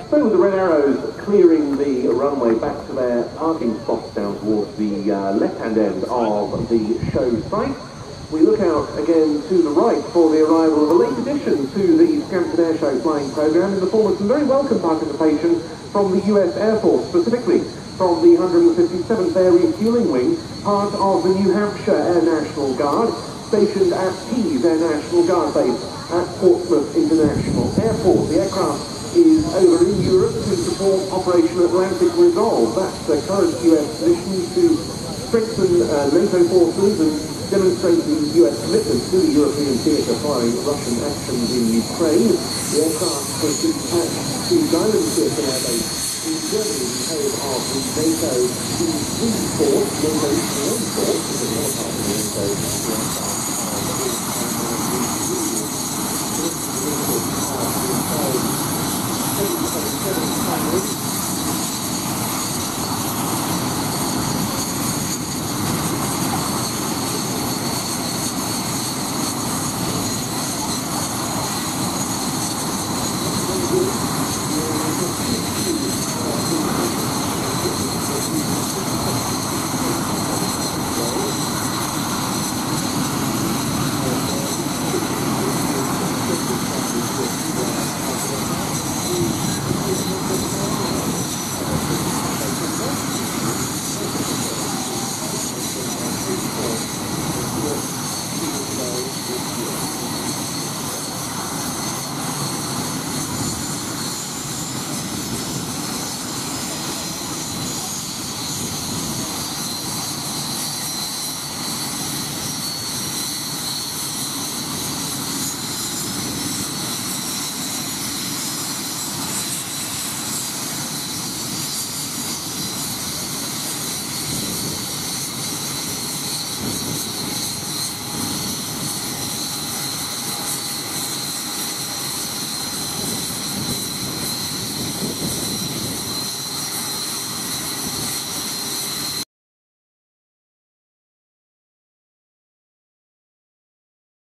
So the red arrows clearing the runway back to their parking spots down towards the left-hand end of the show site. We look out again to the right for the arrival of a late addition to the Scampton Air Show flying programme in the form of some very welcome participation from the US Air Force, specifically from the 157th Air Refuelling Wing, part of the New Hampshire Air National Guard, stationed at Tees Air National Guard Base at Portsmouth International Airport. The aircraft is over in Europe to support Operation Atlantic Resolve. That's the current US mission to strengthen NATO forces and demonstrate the US commitment to the European theatre following Russian actions in Ukraine. The aircraft has been attached to Diamond Theatre Air Base in Germany, home of the NATO E3 force, NATO 1 force, which is another part of the NATO